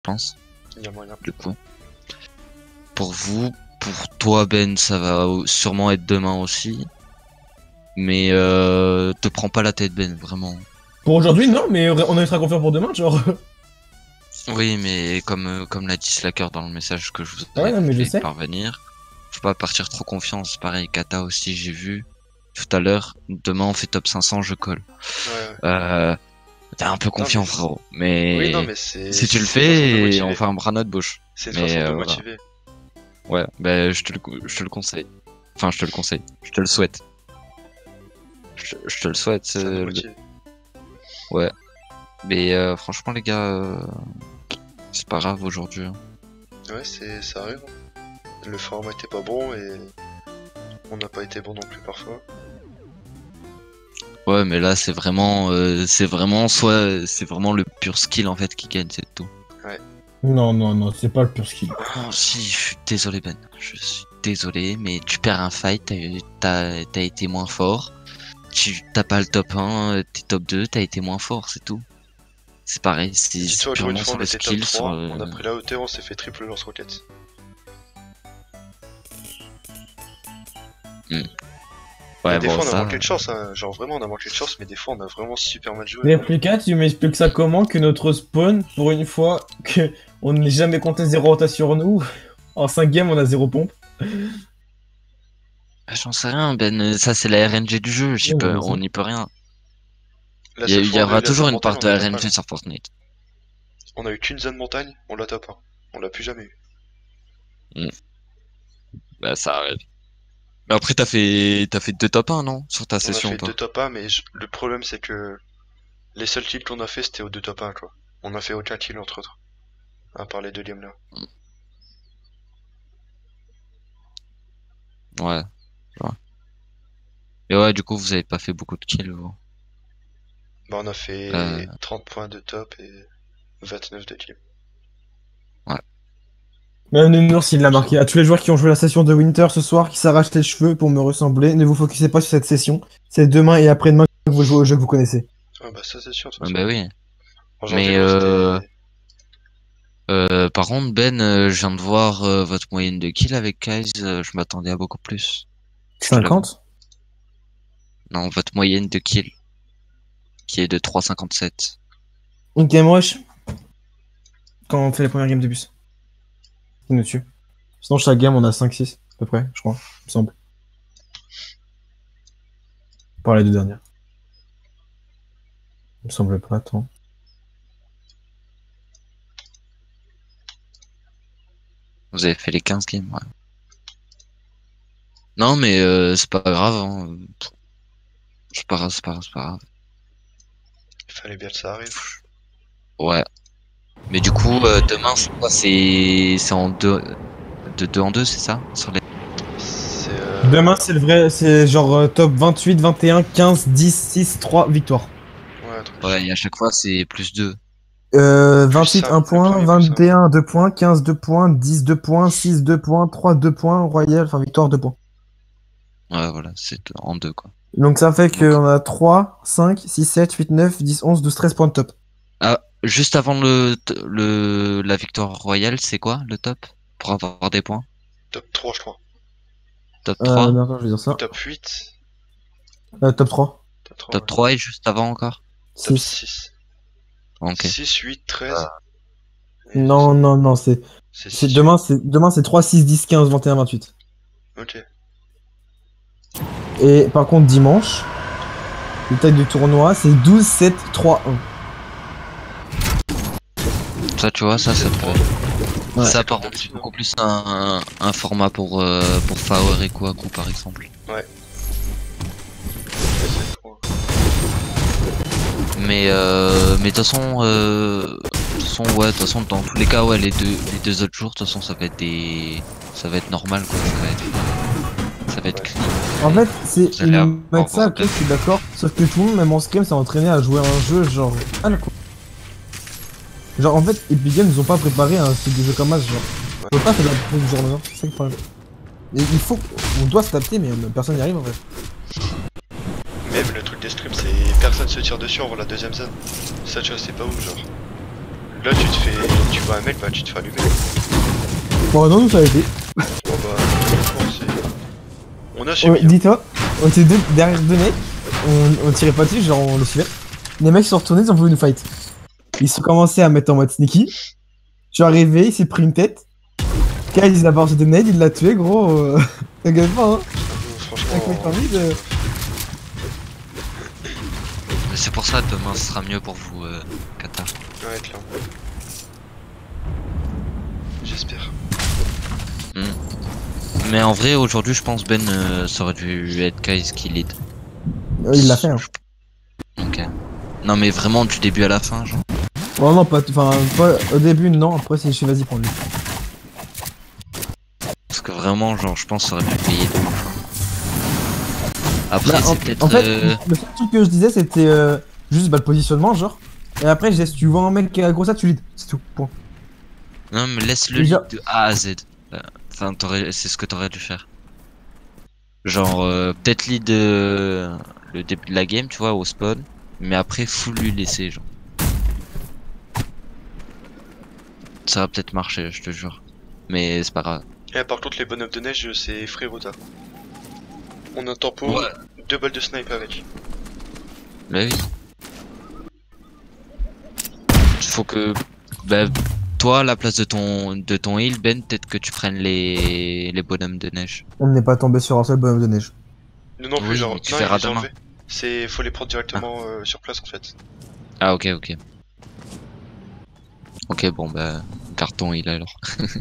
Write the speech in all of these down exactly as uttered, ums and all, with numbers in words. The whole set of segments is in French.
pense. Il y a moyen. Du coup. Pour vous, pour toi Ben, ça va sûrement être demain aussi. Mais euh, te prends pas la tête Ben, vraiment. Pour aujourd'hui, non, mais on est très confiant pour demain, genre. Oui, mais comme euh, comme l'a dit Slacker dans le message que je vous ai Ouais, non, mais je fait sais. parvenir, faut pas partir trop confiance. Pareil, Kata aussi, j'ai vu tout à l'heure. Demain, on fait top cinq cents, je colle. Ouais, ouais. Euh, T'es un peu confiant, mais frérot. Mais, Oui, non, mais c'est. si tu le c'est une façon de fais, motiver. on fait un bras notre bouche. C'est une Mais, façon de euh, voilà. motiver. Ouais, bah je te le, je te le conseille. Enfin, je te le conseille. Je te le souhaite. Je, je te le souhaite. Ça nous euh, motive. Ouais. Mais euh, franchement, les gars, euh, c'est pas grave aujourd'hui. hein. Ouais, c'est ça arrive. Le format était pas bon et on n'a pas été bon non plus parfois. Ouais, mais là, c'est vraiment, euh, c'est vraiment soit, c'est vraiment le pur skill en fait qui gagne, c'est tout. Non, non, non, c'est pas le pur skill. Oh, si, je suis désolé Ben. Je suis désolé, mais tu perds un fight, t'as- t'as t'as été moins fort. Tu t'as pas le top un, t'es top deux, t'as été moins fort, c'est tout. C'est pareil, c'est c'est Dis-toi, pour une purement fois, sur on le était top skill, sur trois, le... on a pris la hauteur, on s'est fait triple lance-roquettes. Ouais, des bon, fois, on a ça... manqué de chance, hein. Genre vraiment, on a manqué de chance, mais des fois, on a vraiment super mal joué. Mais Réplica, tu m'expliques ça comment que notre spawn, pour une fois, que on n'est jamais compté zéro rotation sur nous, en cinq games on a zéro pompe. Ah, j'en sais rien, Ben, ça c'est la R N G du jeu, j'y Oui, peux, mais ça- on n'y peut rien. La Il y, seule il y fois où on a aura eu la toujours zone une part montagne, de on l'a pas, R N G là. sur Fortnite. On a eu qu'une zone montagne, on l'a top un. On l'a plus jamais eu. Bah ça arrive. Mais après t'as fait t'as fait deux top un non? Sur ta On a session fait toi. deux top un, mais je- le problème c'est que les seuls kills qu'on a fait c'était aux deux top un quoi. On a fait aucun kill entre autres. À part les deux games là. Ouais. je vois. Et ouais du coup vous avez pas fait beaucoup de kills vous. Bah on a fait Euh. trente points de top et vingt-neuf de kill. Même Nounours, il l'a marqué. À tous les joueurs qui ont joué la session de Winter ce soir, qui s'arrachent les cheveux pour me ressembler, ne vous focussez pas sur cette session. C'est demain et après-demain que vous jouez au jeu que vous connaissez. Ah bah ça c'est sûr de toute Ah, façon. bah oui. En janvier, Mais moi, euh... c'était- euh, par contre Ben, euh, je viens de voir euh, votre moyenne de kills avec Kaiz, euh, je m'attendais à beaucoup plus. Je te l'avoue. cinquante? Non, votre moyenne de kills qui est de trois virgule cinquante-sept. Une game rush. Quand on fait les premières games de bus. Il nous tue. Sinon, chaque game, on a cinq six, à peu près, je crois. Il me semble. Par les deux dernières. Il me semble pas, attends. Vous avez fait les quinze games, ouais. Non mais euh, c'est pas grave, hein. C'est pas grave, c'est pas grave, c'est pas grave. Il fallait bien que ça arrive. Ouais. Mais du coup, euh, demain, c'est quoi? C'est c'est en deux, de deux en deux, c'est ça? Sur les... C'est euh... Demain, c'est le vrai, c'est genre euh, top vingt-huit, vingt et un, quinze, dix, six, trois, victoire. Ouais, un truc. Ouais, et à chaque fois, c'est plus deux. Euh, vingt-huit, cinq, un le point, premier, plus vingt et un, deux points, quinze, deux points, dix, deux points, six, deux points, trois, deux points, royal, enfin victoire, deux points. Ouais, voilà, c'est en deux, quoi. Donc ça fait Donc- qu'on a trois, cinq, six, sept, huit, neuf, dix, onze, douze, treize points de top. Ah, juste avant le, le la victoire royale, c'est quoi le top? Pour avoir des points? Top trois, je crois. Top Euh, trois? non, attends, je vais dire ça. Top huit. Euh, top trois. Top trois. Top ouais. trois et juste avant encore? Top six. six. Ok. six, huit, treize. Et Non, non, non, c'est, C'est c'est six, demain, c'est, demain, c'est trois, six, dix, quinze, vingt et un, vingt-huit. Ok. Et par contre, dimanche, le taille du tournoi, c'est douze, sept, trois, un. Ça, tu vois, ça, ça te Ouais. Ça, par contre, c'est beaucoup plus un, un, un format pour, euh, pour Fawer et Kwaku, par exemple. Ouais. Mais, euh, mais de toute façon, euh, de toute façon, ouais, de toute façon, dans tous les cas, ouais, les deux, les deux autres jours, de toute façon, ça va être des, ça va être normal, quoi. Ça va être, ça va être clean. En fait, c'est, Vous allez ils avoir mettent ça, ok, bordel. je suis d'accord. Sauf que tout le monde, même en scrim, s'est entraîné à jouer à un jeu genre. Ah, le coup. Genre, en fait, Epic Games, ils ont pas préparé un style de jeu comme ça, genre. On peut pas faire de la pause du jour maintenant, c'est ça le problème. Et il faut, on doit s'adapter, mais euh, personne n'y arrive en fait. Même le truc des streams, c'est personne se tire dessus, on voit la deuxième zone. Ça, tu vois, c'est pas ouf, genre. Là, tu te fais. Tu vois un mec, bah tu te fais allumer. Bon, non, nous ça a été. Bon, bah, franchement, c'est. On a subi. Ouais, hein. dis-toi, on était deux, derrière deux mecs, on, on tirait pas dessus, genre on le suivait. Les mecs se sont retournés, ils ont voulu nous fight. Ils se sont commencé à mettre en mode sneaky. Je suis arrivé, il s'est pris une tête. Kyle, il a balancé des nades, il l'a tué, gros. Euh... T'inquiète pas, hein. Franchement. Avec mec en mid, euh... Mais c'est pour ça, demain ce sera mieux pour vous, euh, Kata. Ouais, clairement. J'espère. Hmm. Mais en vrai, aujourd'hui, je pense Ben euh, ça aurait dû être Kai's qui lead. euh, il l'a fait, hein. Ok. Non, mais vraiment du début à la fin, genre. Oh non, pas, enfin, pas au début, non, après, si je suis vas-y, prends-le. Parce que vraiment, genre, je pense que ça aurait pu payer. Après, Bah, en, c'est peut-être. en fait, euh, le seul truc que je disais, c'était euh, juste bah, le positionnement, genre. Et après, je disais, si tu vois un mec qui a gros ça, tu lead. C'est tout, point. Non, mais laisse le Déjà- lead de A à Z. Euh, Enfin, t'aurais- c'est ce que t'aurais dû faire. Genre, euh, peut-être lead euh, le début de la game, tu vois, au spawn. Mais après, full lui laisser, genre. Ça va peut-être marcher, je te jure. Mais c'est pas grave. Et par contre, les bonhommes de neige, c'est Frérota. On a un tempo, Ouais. deux balles de snipe avec. Bah oui. Faut que, bah, toi, à la place de ton, de ton heal, Ben, peut-être que tu prennes les, les bonhommes de neige. On n'est pas tombé sur un seul bonhomme de neige. Nous non plus, Oui, genre, mais tu non, verras ils les ont demain. enlevés. C'est, faut les prendre directement euh, sur place en fait. Ah, ok, ok. Ok, bon, bah, garde ton heal alors.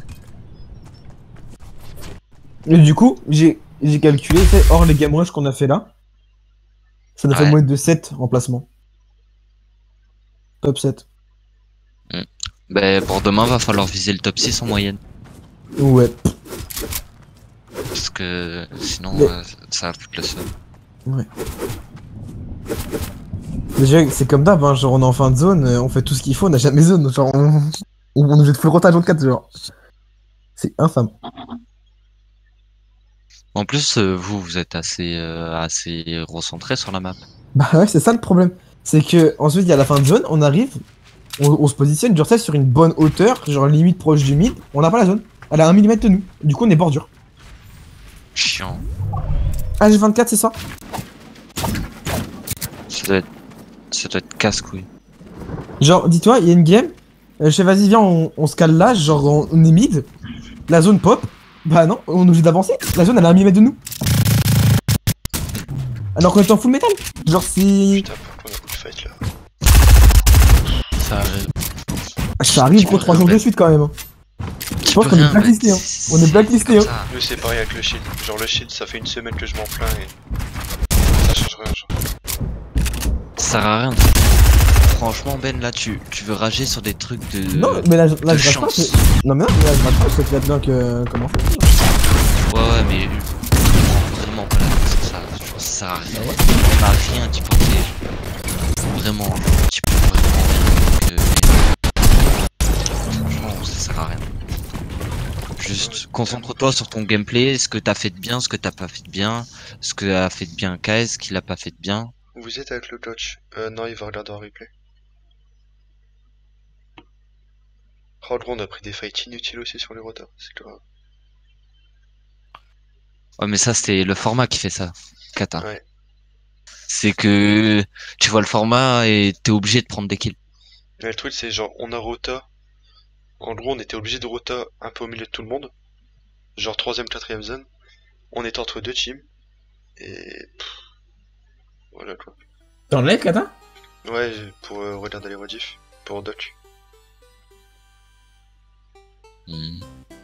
Et du coup, j'ai j'ai calculé, c'est hors les game rush qu'on a fait là. Ça nous fait Ouais. une moyenne de sept en placement. Top sept. Bah, pour demain, va falloir viser le top six en moyenne. Ouais. Parce que sinon, Mais- euh, ça va foutre le seum. Ouais. Déjà, c'est comme d'hab, hein, genre on est en fin de zone, euh, on fait tout ce qu'il faut, on n'a jamais zone, genre on, on, on nous jette full rotage quatre, genre. C'est infâme. En plus, euh, vous, vous êtes assez, euh, assez recentré sur la map. Bah ouais, c'est ça le problème. C'est que ensuite, il y a la fin de zone, on arrive, on, on se positionne, genre ça, sur une bonne hauteur, genre limite proche du mid, on n'a pas la zone. Elle a un millimètre de nous, du coup on est bordure. Chiant. H vingt-quatre, c'est ça? Ça doit être, ça doit être casse-couille. Genre, dis-toi, il y a une game, euh, je fais vas-y, viens, on, on se cale là, genre on, on est mid, la zone pop, bah non, on est obligé d'avancer, la zone elle a un millimètre de nous. Alors qu'on est en full metal. Genre c'est... Putain, pourquoi on a beaucoup de fight là? Ça arrive. Ça arrive Tu pour peux trois rien jours de mettre. suite quand même. hein. Tu pense peux qu'on est rien blacklisté, mettre, hein. c'est- On est blacklisté, c'est hein. comme ça. Nous c'est pareil avec le shield. Genre le shield, ça fait une semaine que je m'en plains et ça change rien. Genre. Ça sert à rien. Franchement, Ben, là, tu, tu veux rager sur des trucs de. Non, mais là, je- là de je rage pas. chance. c'est- Non, mais non, mais là je rage pas, parce que tu vas bien que. Comment faire. Ouais, ouais, mais. Vraiment, voilà, c'est ça. Genre, ça sert à rien. Ah ouais. On a rien d'y penser. Vraiment, genre, tu peux vraiment rien que. Franchement, ça sert à rien. Juste concentre-toi sur ton gameplay, ce que t'as fait de bien, ce que t'as pas fait de bien, ce que a fait de bien K S, ce qu'il a pas fait de bien. Vous êtes avec le coach? Euh, non, il va regarder en replay. Oh, gros, on a pris des fights inutiles aussi sur les rotas, c'est grave. Ouais, mais ça, c'est le format qui fait ça, Kata. Ouais. C'est que tu vois le format et t'es obligé de prendre des kills. Mais le truc, c'est genre, on a rota. En gros, on était obligé de rota un peu au milieu de tout le monde. Genre troisième, quatrième zone. On était entre deux teams. Et. Pff, voilà quoi. T'es en live, Kata? Ouais, pour euh, regarder les rediffs. Pour Doc. Hmm.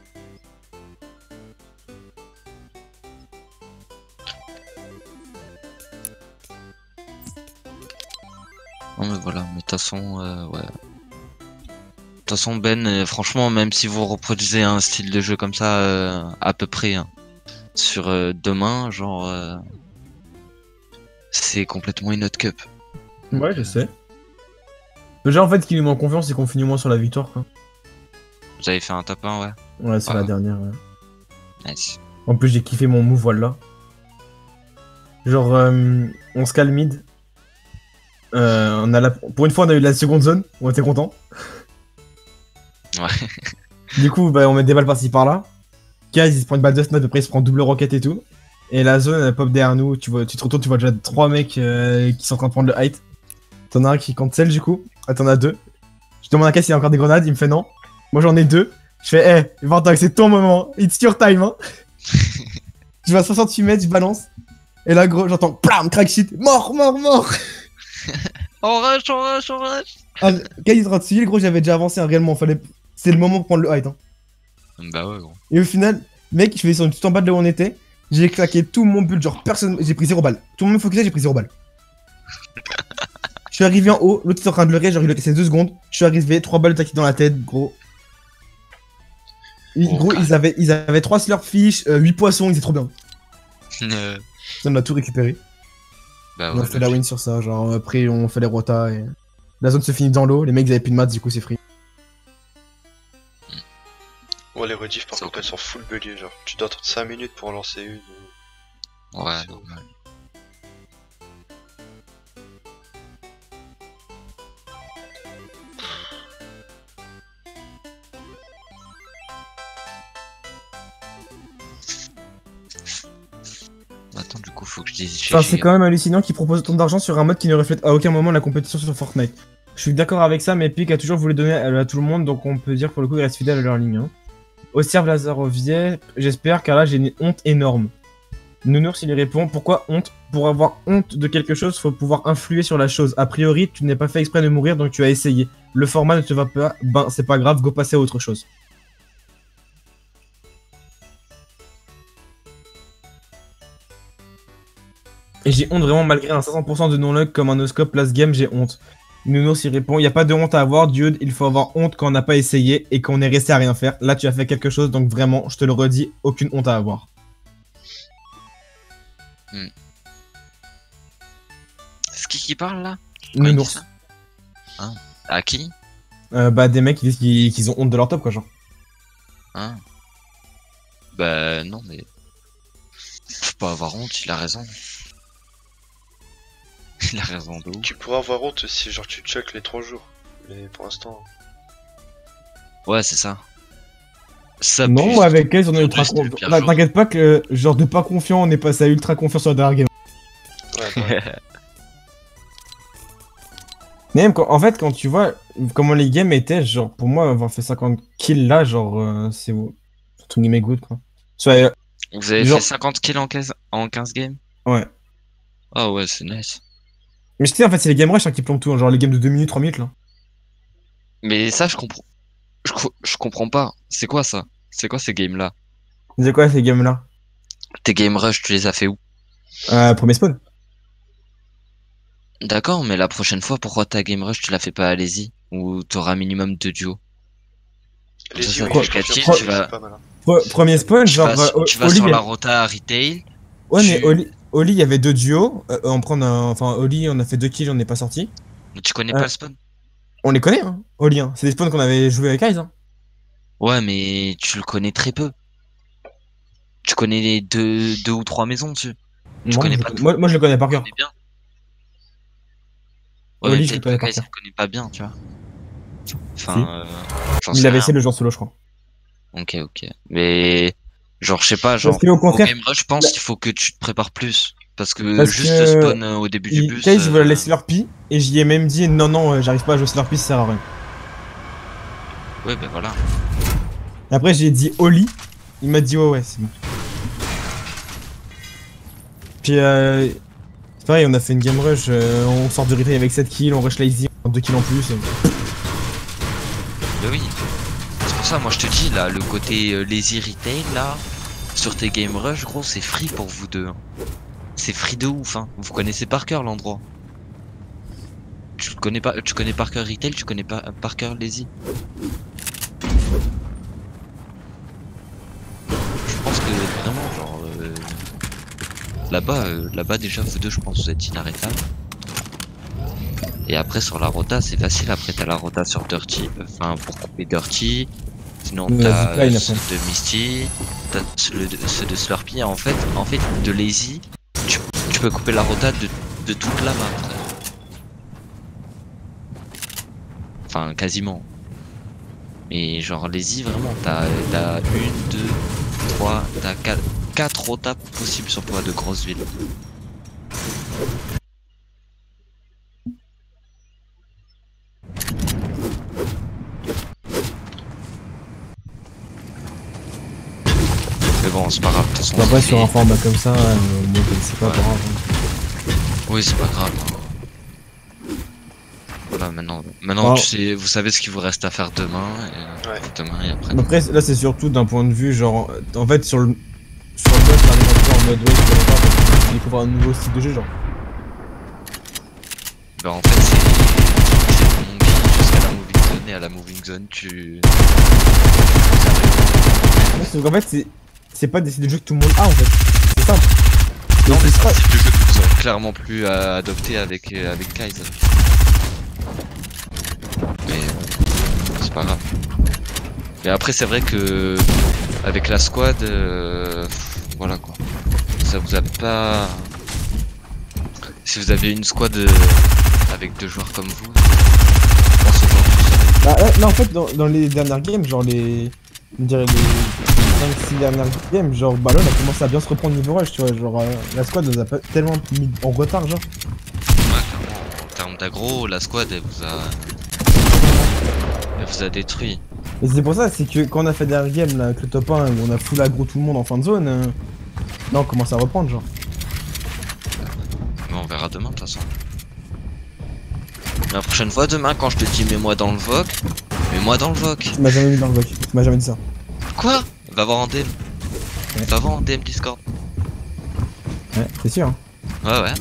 Non mais voilà, mais de toute façon, euh, ouais. De toute façon, Ben, euh, franchement, même si vous reproduisez un style de jeu comme ça, euh, à peu près, hein, sur euh, demain, genre, euh, c'est complètement une autre cup. Ouais, je sais. Déjà, en fait, ce qui lui met en confiance, c'est qu'on finit au moins sur la victoire, quoi. Vous avez fait un top un, ouais. Ouais, c'est Ouais. la dernière, ouais. Nice. En plus, j'ai kiffé mon move, voilà. Genre, euh, on se calme mid. Euh, on a la... Pour une fois, on a eu la seconde zone, on était content. Ouais. Du coup, bah, on met des balles par-ci par-là. Kaz, il se prend une balle de snap, après il se prend double rocket et tout. Et la zone, elle pop derrière nous. Tu, vois, tu te retournes, tu vois déjà trois mecs euh, qui sont en train de prendre le height. T'en as un qui cancel du coup. Ah, t'en as deux. Je demande à Kaz s'il y a encore des grenades. Il me fait non. Moi j'en ai deux. Je fais, hé, hey, Vartag, c'est ton moment. It's your time, hein. Je vais à soixante-huit mètres, je balance. Et là, gros, j'entends plam, crack shit. Mort, mort, mort. On rush, on rush, on rush. Ah, Kaz, il se rend dessus, gros, j'avais déjà avancé, hein, réellement. Fallait... C'est le moment pour prendre le height, hein. Bah ouais, gros. Et au final, mec, je vais sur tout en bas de là où on était. J'ai claqué tout mon build, genre personne. J'ai pris zéro balle. Tout le monde me focusait, j'ai pris zéro balle. Je suis arrivé en haut, l'autre était en train de leurrer, genre il a cassé deux secondes. Je suis arrivé, trois balles taquées dans la tête, gros. Ils, Oh, gros, ils avaient, ils avaient trois slurpfish, euh, huit poissons, ils étaient trop bien. Euh, On a tout récupéré. bah On a ouais. fait la win sur ça, genre après on fait les rotas et. La zone se finit dans l'eau, les mecs ils avaient plus de mats, du coup c'est free. Ouais, les rediffs par C'est contre elles sont full buggées, genre tu dois attendre cinq minutes pour en lancer une. Ouais, normal. Attends, du coup, faut que je dise. Enfin, c'est quand même hallucinant qu'ils proposent autant d'argent sur un mode qui ne reflète à aucun moment la compétition sur Fortnite. Je suis d'accord avec ça, mais Epic a toujours voulu donner à, à tout le monde, donc on peut dire pour le coup ils restent fidèles à leur ligne. Hein. Ossier Lazarovier, j'espère, car là j'ai une honte énorme. Nounours il y répond, pourquoi honte? Pour avoir honte de quelque chose, faut pouvoir influer sur la chose. A priori, tu n'es pas fait exprès de mourir, donc tu as essayé. Le format ne te va pas, ben c'est pas grave, go passer à autre chose. Et j'ai honte vraiment malgré un cinq cents pour cent de non-luck comme un no-scope last game, j'ai honte. Nounours il répond, il n'y a pas de honte à avoir, dude, il faut avoir honte quand on n'a pas essayé et qu'on est resté à rien faire. Là tu as fait quelque chose, donc vraiment, je te le redis, aucune honte à avoir. Hmm. C'est qui qui parle là? Quand il dit Nounours. ça Hein? À qui? Euh, bah des mecs qui disent qu'ils qu'ils ont honte de leur top quoi genre. Hein? Bah non mais... Faut pas avoir honte, il a raison. Il a raison de ouf. Tu pourras avoir honte si genre tu check les trois jours. Mais pour l'instant. Ouais, c'est ça. Ça Non, plus- moi avec elle, on est Tout ultra reste le confiant. pire Bah, jour. t'inquiète pas que euh, genre de pas confiant, on est passé à ultra confiant sur la dernière game. Ouais, bah, Même quand, en fait, quand tu vois comment les games étaient, genre pour moi avoir fait cinquante kills là, genre euh, c'est entre guillemets good quoi. Soit, euh, Vous avez Genre- fait cinquante kills en quinze, en quinze games? ouais. Ah ouais, c'est nice. Mais je sais en fait c'est les game rush hein, qui plombent tout, hein, genre les games de deux minutes, trois minutes là. Mais ça, je comprends. Je, co- je comprends pas. C'est quoi ça? C'est quoi ces games-là? C'est quoi ces games là? Tes game rush, tu les as fait où? Euh, premier spawn. D'accord, mais la prochaine fois, pourquoi ta game rush, tu la fais pas à Lazy? Ou t'auras un minimum de duo? les Ça, yeux, ça oui, quoi, je quoi, confirme, tu c'est- vas- c'est pas mal, hein. Pre- premier spawn, Tu genre. vas, sur- euh, tu vas Oli, sur il y la a- rota à retail. Ouais, tu- mais Oli, Oli, il y avait deux duos. Euh, on prend un... Enfin, Oli, on a fait deux kills, on n'est pas sorti. Mais tu connais Euh. pas le spawn? On les connaît, hein, Oli. Hein. C'est des spawns qu'on avait joué avec Ice. Hein. Ouais, mais tu le connais très peu. Tu connais les deux, deux ou trois maisons dessus. Tu Moi, connais je- pas tout. moi, moi, je le connais par cœur. Tu connais bien. Ouais, Oli, mais je le peut-être connais que par Kai's, cœur. il le connaît pas bien, tu vois. Enfin, Si. euh, j'en Il sais avait rien. essayé le genre solo, je crois. Ok, ok. Mais, genre, je sais pas, genre, Parce qu'au au contraire, game rush, je pense la- qu'il faut que tu te prépares plus. Parce que Parce juste que spawn euh, au début du il- bus. Kai's il euh, voulait aller Slurpee, et j'y ai même dit non, non, euh, j'arrive pas à jouer Slurpee, ça sert à rien. Ouais, ben voilà. Et après, j'ai dit Oli, il m'a dit ouais, ouais, c'est bon. Puis, euh, c'est pareil, on a fait une game rush, euh, on sort du retail avec sept kills, on rush lazy, on a deux kills en plus. euh. Mais oui. C'est pour ça, moi, je te dis, là, le côté euh, lazy retail, là, sur tes game rush, gros, c'est free pour vous deux. hein. C'est free de ouf, hein. Vous connaissez par cœur l'endroit. Tu connais pas, tu connais par cœur retail, tu connais pas par cœur lazy. Je pense que vraiment, genre, euh, là-bas, euh, là-bas déjà, vous deux, je pense, vous êtes inarrêtables. Et après, sur la rota, c'est facile. Après, t'as la rota sur Dirty, enfin, pour couper Dirty. Sinon, Ouais, t'as Zipline, euh, après. ceux de Misty, t'as ceux de, ceux de Slurpee. En fait, en fait, de Lazy, tu, tu peux couper la rota de, de toute la map. Enfin, quasiment. Mais genre, les-y vraiment, t'as t'as une, deux, trois, t'as quatre, quatre rotas possibles sur toi de grosses villes. Mais bon, c'est pas grave, de toute façon. Après, c'est- sur un format comme ça, euh, moi, c'est pas Ouais. grave. hein. Oui, c'est pas grave. hein. Voilà, maintenant, maintenant Bon. tu sais, vous savez ce qu'il vous reste à faire demain, et, Ouais. demain et après. Après, là, c'est surtout d'un point de vue, genre, en fait, sur le. Sur le mode, t'arrives un peu en mode, ouais, je connais pas, parce qu'il découvre un nouveau style de jeu, genre. Bah en fait c'est c'est ton guide jusqu'à la moving zone et à la moving zone tu... Parce qu'en fait, c'est. C'est pas des styles de jeu que tout le monde a, en fait. C'est simple. Et Non mais c'est c'est pas- un type de jeu que vous aurez clairement plus à adopter avec, euh, avec Kaiser. Mais euh, c'est pas grave. Mais après c'est vrai que avec la squad, euh, voilà quoi. Ça vous a pas... Si vous avez une squad euh, avec deux joueurs comme vous, je pense aujourd'hui Bah, là, là, en fait, dans, dans les dernières games, genre les. Je dirais les cinq six dernières games, genre Ballon a commencé à bien se reprendre niveau rush, tu vois. Genre, euh, la squad nous a pas tellement mis en retard, genre. Ouais, clairement, en termes d'aggro, la squad elle vous a... Elle vous a détruit. Et c'est pour ça, c'est que quand on a fait dernière game là, avec le top un, où on a full aggro tout le monde en fin de zone, euh, là on commence à reprendre, genre. Mais on verra demain de toute façon. La prochaine fois, demain, quand je te dis mets-moi dans le V O C, mets-moi dans le V O C. Tu m'as jamais mis dans le bloc, tu m'as jamais dit ça. Quoi? Va voir en D M. Ouais. Va voir en D M Discord. Ouais, c'est sûr. Hein. Ouais, ouais.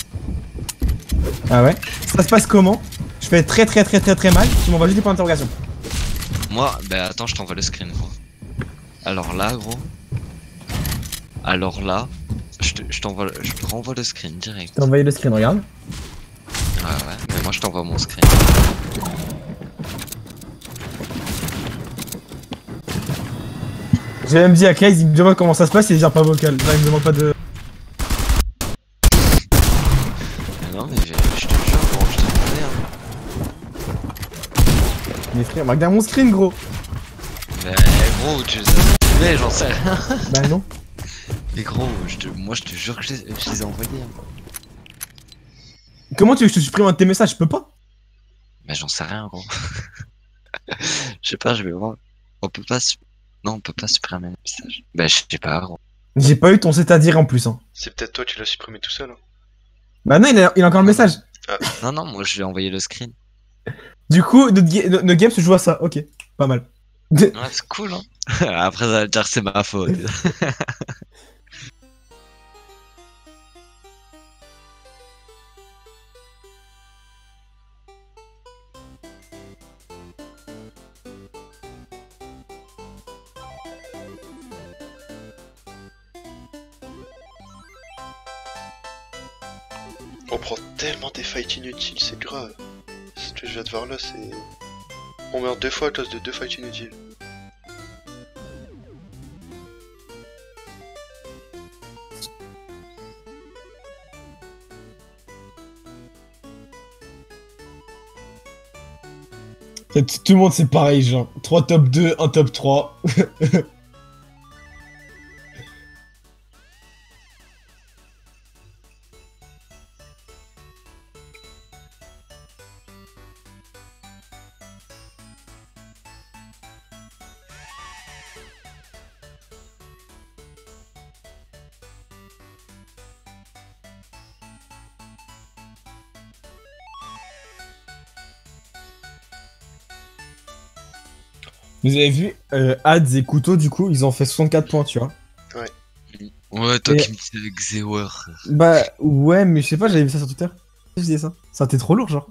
Ah ouais? Ça se passe comment? Je fais très très très très très mal, tu m'envoies juste des points d'interrogation. Moi, bah attends, je t'envoie le screen, gros. Alors là, gros. Alors là, je te- je t'envoie, le- je te renvoie le screen direct. T'as envoyé le screen, regarde. Ouais, ouais, mais moi je t'envoie mon screen. J'ai même dit à Kaiz, il me demande comment ça se passe, il est pas vocal. Là, il me demande pas de. Mais non, mais je, je te jure, gros, je te demandais, hein. Mais frère, regarde mon screen, gros. Mais gros, tu les as trouvés, j'en sais rien. Bah non. Mais gros, je te, moi je te jure que je les, je les ai envoyés. Hein. Comment tu veux que je te supprime un de tes messages? Je peux pas. Mais j'en sais rien, gros. Je sais pas, je vais voir. On peut pas. su- Non, on peut pas supprimer le message. Bah, je sais pas, gros. J'ai pas eu ton c'est-à-dire en plus. Hein. C'est peut-être toi, tu l'as supprimé tout seul. Hein. Bah non, il a, il a encore le message. Non, non, moi je lui ai envoyé le screen. Du coup, notre, ga- notre- notre game se joue à ça. Ok, pas mal. Ouais, c'est cool, hein. Après, ça va dire que c'est ma faute. On prend tellement des fights inutiles, c'est grave. Ce que je viens de voir là, c'est... On meurt deux fois à cause de deux fights inutiles. Tout le monde c'est pareil, genre. trois top deux, un top trois. Vous avez vu, euh, Ads et Couteau, du coup, ils ont fait soixante-quatre points, tu vois. Ouais, toi Et- qui me disais Xewer. Bah, ouais, mais je sais pas, j'avais vu ça sur Twitter. Je disais ça. Ça t'est trop lourd, genre.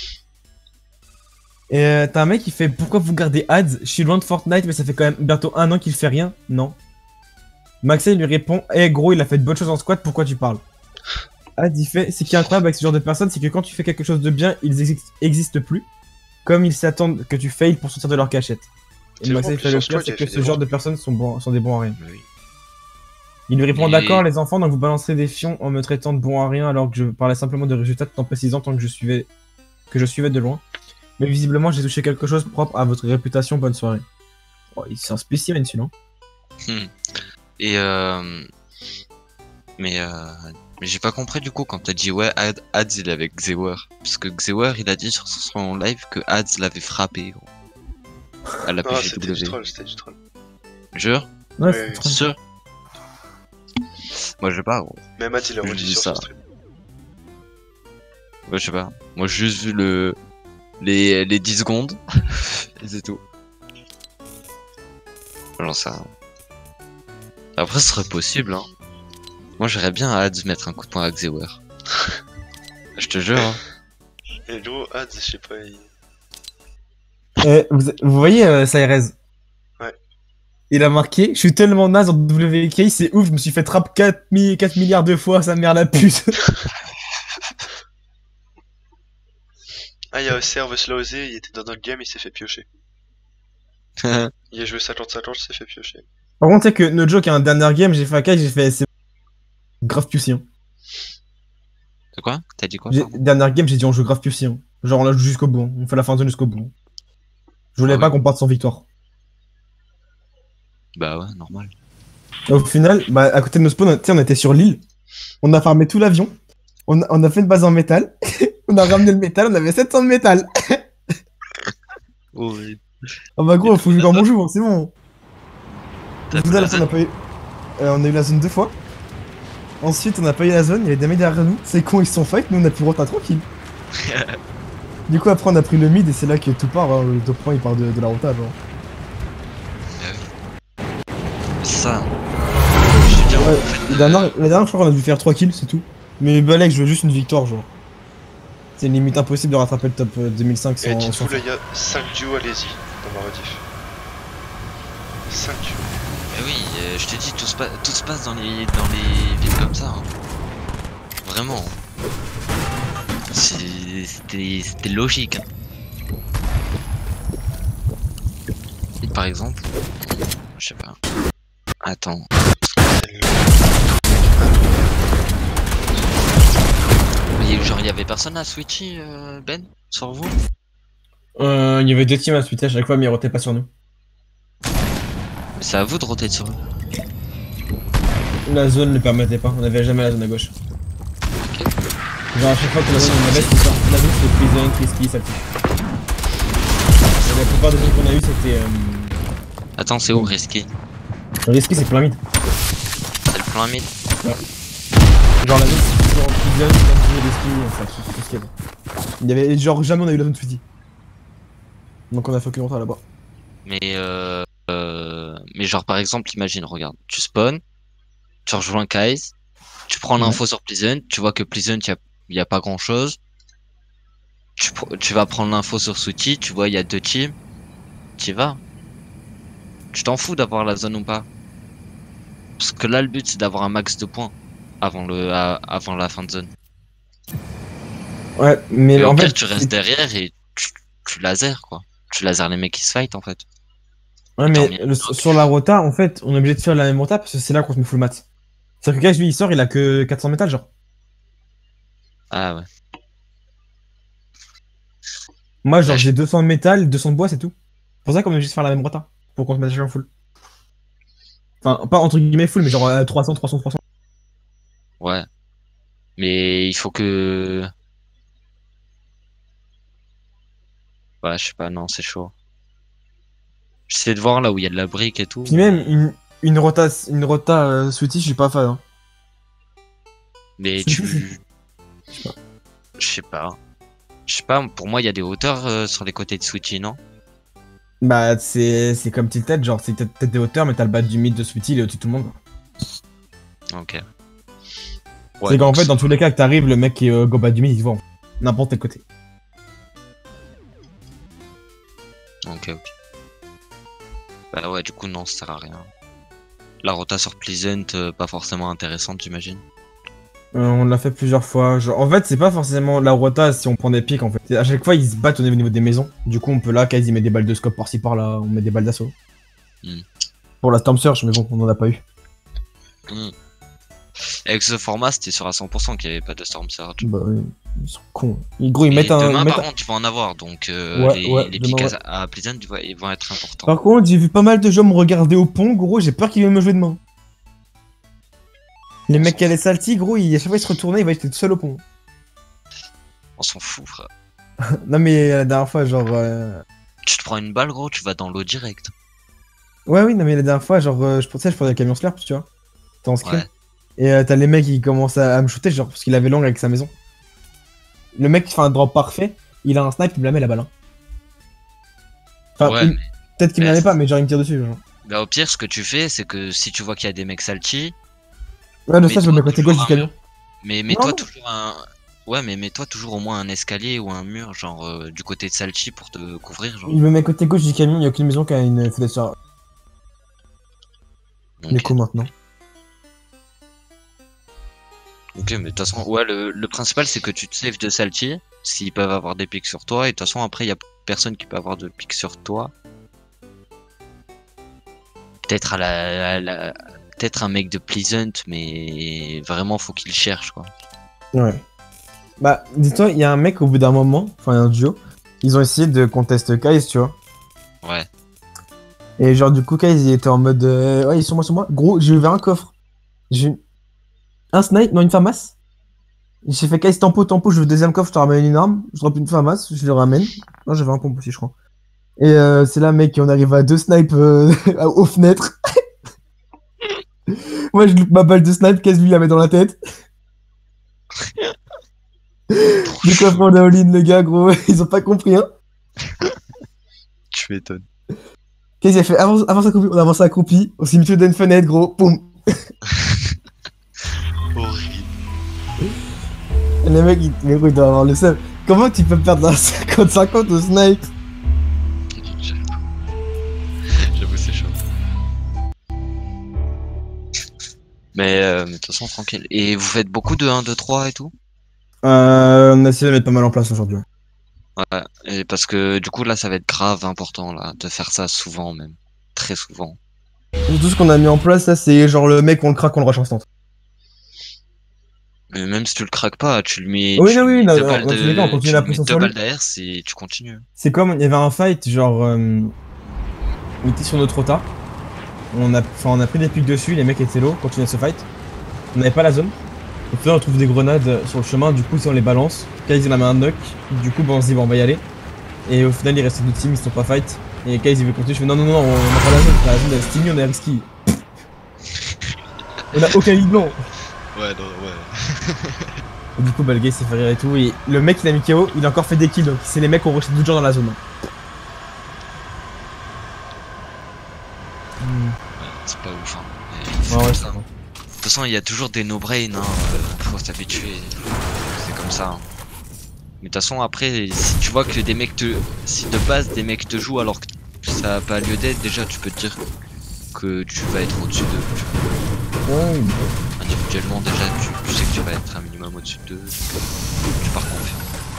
Et euh, t'as un mec qui fait pourquoi vous gardez Ads? Je suis loin de Fortnite, mais ça fait quand même bientôt un an qu'il fait rien. Non. Maxey lui répond eh gros, il a fait de bonnes choses en squat, pourquoi tu parles? Ads il fait ce qui est incroyable avec ce genre de personnes, c'est que quand tu fais quelque chose de bien, ils exi- existent plus. Comme ils s'attendent que tu fails pour sortir de leur cachette. Et C'est Maxey vraiment fait le plus sur pire, Squad, c'est il que a fait ce des genre bons. de personnes sont, bons, sont des bons à rien. Oui. Il lui répond Mais- d'accord les enfants, donc vous balancerez des fions en me traitant de bon à rien alors que je parlais simplement de résultats tout en précisant tant que je suivais que je suivais de loin. Mais visiblement, j'ai touché quelque chose propre à votre réputation. Bonne soirée. Oh, c'est un spécimen celui-là. Hmm. Et euh... Mais euh... Mais j'ai pas compris du coup quand t'as dit ouais, Ad- Ads il est avec Xewer. Parce que Xewer il a dit sur son live que Ads l'avait frappé gros. À la Ah, c'était du P G W. troll, c'était du troll. Jure? Ouais, Ouais, c'est ouais. trop- Sûr? Moi je sais pas gros. Même Matt, il a Je redit dis sur ça. son stream. Ouais je sais pas. Moi j'ai juste vu le... Les, les dix secondes. Et c'est tout. J'en sais rien. Après ce serait possible hein. Moi j'aurais bien à Ads mettre un coup de poing à Xewer. Je te jure hein. Et gros, Ads, je sais pas, il... Eh, vous, vous voyez euh, Cyrez? Ouais. Il a marqué, je suis tellement naze en W K, c'est ouf, je me suis fait trap quatre, mi- quatre milliards de fois, sa mère la pute. Ah, il y a Serve Slowzé, il était dans notre game, il s'est fait piocher. Il a joué cinquante cinquante, il s'est fait piocher. Par contre, tu sais que no joke, un dernier game, j'ai fait A K, j'ai fait c'est grave pussy. Hein. C'est quoi? T'as dit quoi? J'ai- Pardon Dernière game, j'ai dit on joue grave pussy. Hein. Genre on la joue jusqu'au bout, hein. On fait la fin de zone jusqu'au bout. Hein. Je voulais Ah pas ouais. qu'on parte sans victoire. Bah ouais, normal. Et au final, bah, à côté de nos spawns, tu sais, on était sur l'île, on a farmé tout l'avion, on a, on a fait une base en métal, on a ramené le métal, on avait sept cents de métal. Oui. Ah bah gros, faut jouer comme on joue, hein, c'est bon. T'as Au fait final, la après, on a zone? pas eu... euh, on a eu la zone deux fois. Ensuite, on n'a pas eu la zone, il y avait des mecs derrière nous. C'est con, ils se sont fight, nous on a pu rota tranquille. Du coup, après, on a pris le mid et c'est là que tout part. Hein. Le top point il part de, de la rota. Genre. Ça. Je veux dire, Ouais, en fait, la, dernière, la dernière, je crois qu'on a dû faire trois kills, c'est tout. Mais Balek, je veux juste une victoire, genre. C'est une limite impossible de rattraper le top euh, deux mille cinq Et sans. dites-vous, sans... là, il y a cinq duos, allez-y, dans ma rediff. cinq duos. Mais oui, euh, je te dis, tout se, pa- tout se passe dans les, dans les villes comme ça. Hein. Vraiment. C'est- C'était c'était logique. Hein. Et par exemple, je sais pas. Attends. Mais genre, il y avait personne à switcher, euh, Ben, sur vous? Euh, il y avait deux teams à suite à chaque fois, mais ils rotaient pas sur nous. Mais c'est à vous de roter sur eux. La zone ne le permettait pas, on avait jamais la zone à gauche. Genre, à chaque fois que la zone on avait, c'était ça. La zone c'était Prison, Crispy, ça tue. La plupart des zones qu'on a eu, c'était. Euh... Attends, c'est où risqué? Risky, c'est plein mid. C'est le plein mid. Genre la zone c'est toujours en prison, comme Risky, enfin tout tout ce qu'il y avait. Il y avait genre jamais on a eu la zone Sweetie. Donc on a fait que rentrer là-bas. Mais euh, euh, mais genre par exemple, imagine, regarde, tu spawn, tu rejoins Kais, tu prends Ouais. l'info sur Pleasant, tu vois que Pleasant y a, y a pas grand chose. Tu, pr- tu vas prendre l'info sur Sooty, tu vois il y a deux teams, tu vas. Tu t'en fous d'avoir la zone ou pas. Parce que là le but c'est d'avoir un max de points avant le à- avant la fin de zone. Ouais, mais Et au en pire fait. tu restes derrière et tu, tu laser quoi. Tu laser les mecs qui se fight en fait. Ouais, Tant mais mieux. le- sur la rota, en fait, on est obligé de faire la même rota parce que c'est là qu'on se met full mat. C'est-à-dire que Guys, lui, il sort, il a que quatre cents métal, genre. Ah ouais. Moi, genre, Ouais, je- j'ai deux cents de métal, deux cents de bois, c'est tout. C'est pour ça qu'on est obligé de faire la même rota. Pour qu'on se mette chacun full. Enfin, pas entre guillemets full, mais genre euh, trois cents, trois cents, trois cents. Ouais. Mais il faut que... Ouais, je sais pas, non, c'est chaud. J'essaie de voir là où il y a de la brique et tout. Puis même, une, une rota, une rota euh, Sweetie, je suis pas fan. Hein. Mais C'est- tu... Je sais pas. Je sais pas, pour moi il y a des hauteurs euh, sur les côtés de Switchy, non? Bah, c'est c'est comme Tilted, genre, c'est peut-être des hauteurs, mais t'as le bas du mid de Sweetie, il est au-dessus de tout le monde. quoi. Ok. c'est qu'en fait, dans tous les cas que t'arrives, le mec qui est euh, go bas du mid, il te voit. en fait. N'importe quel côté. Ok, ok. Bah ouais, du coup, non, ça sert à rien. La rota sur Pleasant, euh, pas forcément intéressante, j'imagine. Euh, on l'a fait plusieurs fois. Genre, en fait, c'est pas forcément la rota si on prend des pics en fait. À chaque fois, ils se battent au niveau des maisons. Du coup, on peut là, quasi mettre des balles de scope par-ci par-là. On met des balles d'assaut. Hmm. Pour la Storm Surge, mais bon, on en a pas eu. Hmm. Avec ce format, c'était sûr à cent pour cent qu'il n'y avait pas de Storm Surge. Bah oui. Ils sont cons. Ils, gros, ils Et mettent un. demain, ils mettent par un- contre, tu vas en avoir, donc euh, Ouais, les, ouais, les demain, pics ouais. à, à Pleasant ils vont, ils vont être importants. Par contre, j'ai vu pas mal de gens me regarder au pont, gros, j'ai peur qu'ils viennent me jouer demain. Les On mecs s'en qui allaient salty, gros, ils, à chaque fois ils se retournaient, ils voyaient que j'étais tout seul au pont. On s'en fout, frère. Non, mais la dernière fois, genre. euh, Tu te prends une balle, gros, tu vas dans l'eau direct. Ouais, oui, non, mais la dernière fois, genre, euh, je pensais, je prenais le camion slurp, tu vois. T'es en scrim. Ouais. Et euh, t'as les mecs qui commencent à, à me shooter, genre, parce qu'il avait l'angle avec sa maison. Le mec qui fait un drop parfait, il a un snipe, il me la met la balle. Hein. Enfin, Ouais, il- mais- peut-être qu'il me mais la met c'est- pas, mais genre, il me tire dessus, genre. Bah, au pire, ce que tu fais, c'est que si tu vois qu'il y a des mecs salty, Ouais, de ça, je me mets-toi mets côté toujours gauche du un- camion. mais Non, mets-toi non. toujours un. Ouais, mais mets-toi toujours au moins un escalier ou un mur, genre euh, du côté de salty pour te couvrir, genre. Il me met côté gauche du camion, il y a aucune maison qui a une fenêtre sur. Du Ok, coup, maintenant. ok, mais de toute façon, ouais, le, le principal c'est que tu te saves de salty, s'ils peuvent avoir des pics sur toi, et de toute façon, après, il y a personne qui peut avoir de pics sur toi. Peut-être à la, à la- peut-être un mec de Pleasant, mais vraiment, faut qu'il cherche, quoi. Ouais. Bah, dis-toi, il y a un mec au bout d'un moment, enfin, un duo, ils ont essayé de contest Kaiz, tu vois. Ouais. Et genre, du coup, Kaiz, il était en mode. euh, ouais, ils sont moi, sur moi. Gros, j'ai ouvert un coffre. J'ai eu un snipe, non, une FAMAS. J'ai fait Kaiz tempo, tempo, je veux le deuxième coffre, je te ramène une arme. Je drop une FAMAS, je le ramène. Non, j'avais un pompe aussi, je crois. Et euh, c'est là, mec, on arrive à deux snipes euh, aux fenêtres. Moi, je loupe ma balle de snipe, Kaiz lui la met dans la tête. Du coup, après, on a all-in, les gars, gros. Ils ont pas compris, hein. Tu m'étonnes. Kaiz, il a fait avance, avance accroupi, on avance accroupi, on s'est mis tout dans une fenêtre, gros. Poum. Horrible. Les mecs, ils... mais gros, ils doivent avoir le seum. Comment tu peux perdre un cinquante cinquante au snipe? J'avoue, c'est chaud. Mais euh, mais de toute façon, tranquille. Et vous faites beaucoup de un, deux, trois et tout? Euh, on a essayé de mettre pas mal en place aujourd'hui. Ouais, et parce que du coup, là, ça va être grave important, là, de faire ça souvent, même. Très souvent. Tout ce qu'on a mis en place, là, c'est genre le mec, on le craque, on le rush instant. Mais même si tu le craques pas, tu le mets. Oui, tu non, lui oui, mets non, deux non, balles dans tous les cas, on de. continue Tu la lui mets pression deux sur lui. balles derrière, c'est tu continues. C'est comme, il y avait un fight, genre, euh, on était sur notre rota. On a, enfin, on a pris des pics dessus, les mecs étaient low, continuaient ce fight. On n'avait pas la zone. Au final, on trouve des grenades sur le chemin, du coup, si on les balance, Kaiz il en a mis un knock, du coup, bah, on se dit, bon, on va y aller. Et au final, il reste deux teams, ils se sont pas fight. Et Kaiz il veut continuer, je fais, non, non, non, on a pas la zone, la zone elle est stimmy, on est risky. On a aucun lead blanc. Ouais, non, ouais. Et du coup, bah, le gars il s'est fait rire et tout. Et le mec il a mis K O, il a encore fait des kills. Donc c'est les mecs qui ont rushé d'autres gens dans la zone. Hmm. C'est pas ouf, hein. Mais c'est Ouais, comme ouais, ça. c'est bon. De toute façon, il y a toujours des no-brain, hein. euh, Faut s'habituer. C'est comme ça. Hein. Mais de toute façon, après, si tu vois que des mecs te. Si de base des mecs te jouent alors que ça a pas lieu d'être, déjà tu peux te dire que tu vas être au-dessus d'eux. tu vois. Ouais, Individuellement, déjà tu, tu sais que tu vas être un minimum au-dessus d'eux. donc, euh, Tu pars confiant.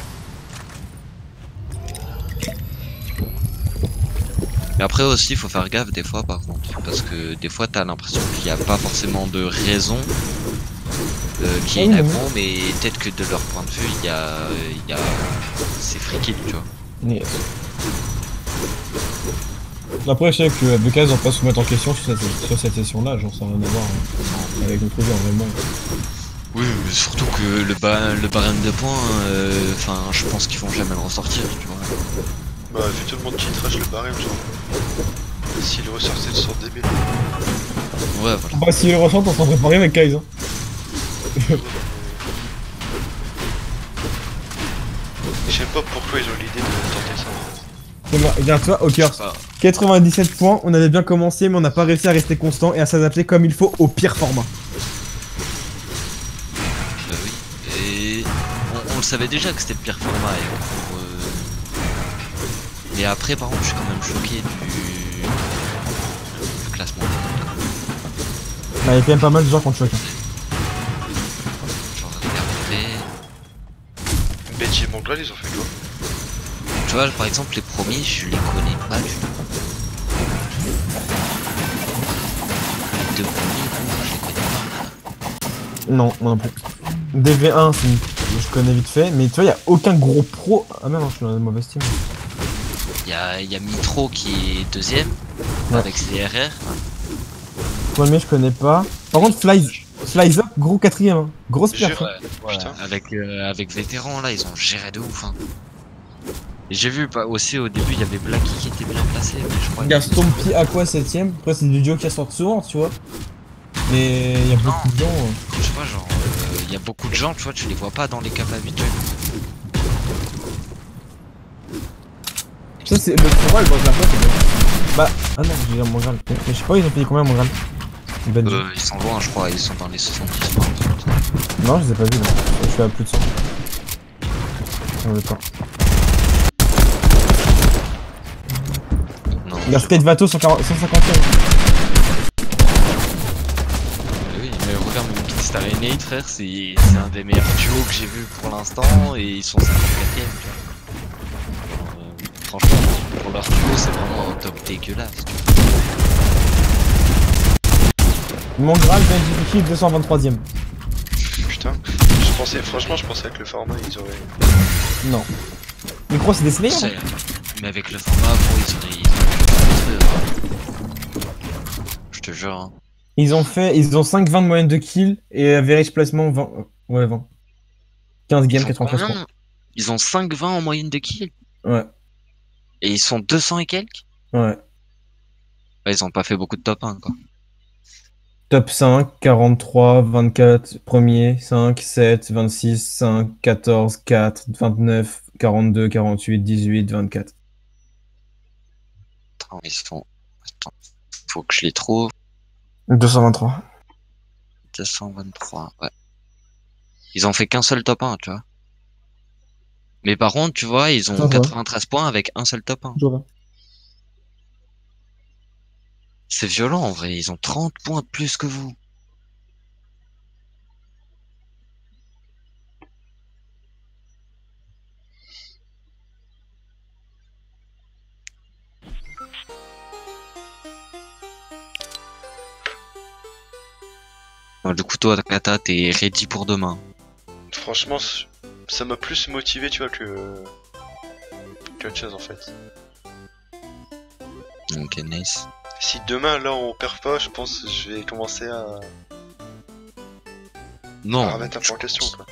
Mais après aussi, il faut faire gaffe des fois par contre. Parce que des fois, t'as l'impression qu'il n'y a pas forcément de raison euh, qui est Oui, une oui. aggro, mais peut-être que de leur point de vue, il y a. il y a... C'est free kill, tu vois. Yes. Après, je sais que B K, on peut se mettre en question sur cette, sur cette session-là, genre ça n'a rien à voir hein, avec notre jeu en vraiment. Oui, mais surtout que le, ba le barème de points, enfin, je pense qu'ils vont jamais le ressortir, tu vois. Bah, vu tout le monde qui trash le barème, genre. S'il ressortait le sort débile. Ouais, voilà. Bah, si le ressent, on s'en préparer avec Kaiz. Hein. Je sais pas pourquoi ils ont l'idée de tenter ça. C'est bon, regarde-toi, au Je cœur. sais pas. quatre-vingt-dix-sept points, on avait bien commencé, mais on n'a pas réussi à rester constant et à s'adapter comme il faut au pire format. Bah oui. Et on, on le savait déjà que c'était le pire format. Et pour, euh... Mais après, par contre, je suis quand même choqué du, du classement. Bah, il y a quand même pas mal de gens qui ont choqué. Genre, regardez. Betty et Monglal, ils ont fait quoi? Tu vois, par exemple, les premiers, je les connais pas du tout. Les deux premiers, gros, je les connais pas. Non, moi non plus. D V un, c'est une je connais vite fait, mais tu vois, y a aucun gros pro. Ah, mais non, je suis dans la mauvaise team. Il y a, y a Mitro qui est deuxième, Ouais. avec ses R R. Moi, mais je connais pas. Par contre, Flies, Flies Up, gros quatrième. Hein. Grosse Jure. perf. hein. Ouais, Putain. avec, euh, avec Vétéran, là, ils ont géré de ouf. Hein. Et j'ai vu bah, aussi au début, il y avait Blacky qui était bien placé, mais je crois Il y a Stompy Aqua septième. Après, c'est des duos qui sortent souvent, tu vois. Mais il y a beaucoup de gens. hein. tu vois, genre, il y a beaucoup de gens, tu vois, tu les vois pas dans les caps habituels. Ça, c'est le pour le boss la fois, c'est bien. Bah, ah non, j'ai un Mangral. Mais je sais pas, ils ont payé combien Mangral Ben, Euh, ils sont loin, je crois, ils sont dans les soixante-dix. non, je les ai pas vus là. Je suis à plus de cent. On le temps. Non, Il y a Skate Vato cent quarante cent cinquante. oui, mais regarde, même Kickstar et Nate, frère, c'est c'est un des meilleurs duos que j'ai vu pour l'instant, et ils sont cinquante-quatrième, tu vois. Genre, euh, franchement, pour leur duo, c'est vraiment un top dégueulasse, tu vois. Mangral, Ben Difficile, deux cent vingt-troisième. Putain. Je pensais, franchement, je pensais que le format, ils auraient. Non. Micro, c'est des Slayers. C'est- Mais avec le format, bon, ils auraient... Ils auraient... Je te jure, hein. Ils ont fait, ils ont cinq vingt de moyenne de kill et average placement vingt. Ouais, vingt. quinze Ils games, ont quatre-vingt-treize combien points. Ils ont cinq vingt en moyenne de kills, Ouais, et ils sont deux cents et quelques. ouais. Ouais, ils ont pas fait beaucoup de top un, quoi. Top cinq, quarante-trois, vingt-quatre, premier, cinq, sept, vingt-six, cinq, quatorze, quatre, vingt-neuf, quarante-deux, quarante-huit, dix-huit, vingt-quatre. Attends, ils sont... Attends, faut que je les trouve. deux cent vingt-trois. deux cent vingt-trois, ouais. Ils ont fait qu'un seul top un, tu vois. Mais par contre, tu vois, ils ont Ça va. quatre-vingt-treize points avec un seul top un. Toujours là. C'est violent, en vrai. Ils ont trente points de plus que vous. Bon, du coup, toi, Kata, t'es ready pour demain. Franchement, c- ça m'a plus motivé, tu vois, que. que autre chose en fait. Ok, nice. Si demain, là, on perd pas, je pense que je vais commencer à. Non. à remettre un peu en question, quoi.